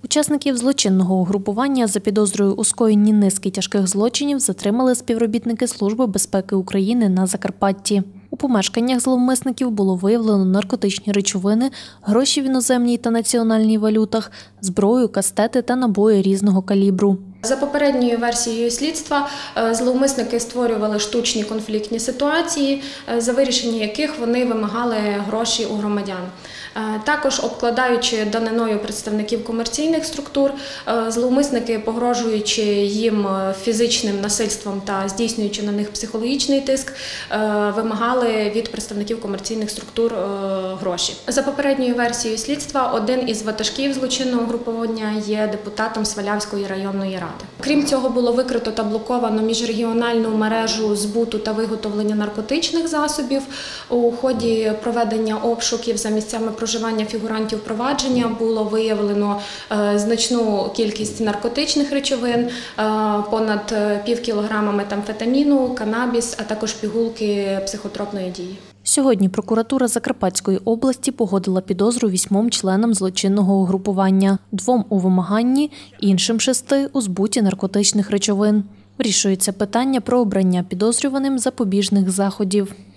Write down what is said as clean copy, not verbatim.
Учасників злочинного угрупування за підозрою у скоєнні низки тяжких злочинів затримали співробітники Служби безпеки України на Закарпатті. У помешканнях зловмисників було виявлено наркотичні речовини, гроші в іноземній та національній валютах, зброю, кастети та набої різного калібру. За попередньою версією слідства, зловмисники створювали штучні конфліктні ситуації, за вирішення яких вони вимагали гроші у громадян. Також, обкладаючи даниною представників комерційних структур, зловмисники, погрожуючи їм фізичним насильством та здійснюючи на них психологічний тиск, вимагали від представників комерційних структур гроші. За попередньою версією слідства, один із ватажків злочинного угрупування є депутатом Свалявської районної ради. Крім цього, було викрито та блоковано міжрегіональну мережу збуту та виготовлення наркотичних засобів. У ході проведення обшуків за місцями проживання фігурантів провадження було виявлено значну кількість наркотичних речовин, понад пів кілограма метамфетаміну, канабіс, а також пігулки психотропної дії. Сьогодні прокуратура Закарпатської області погодила підозру 8 членам злочинного угрупування, 2 у вимаганні, іншим 6 у збуті наркотичних речовин. Вирішується питання про обрання підозрюваним запобіжних заходів.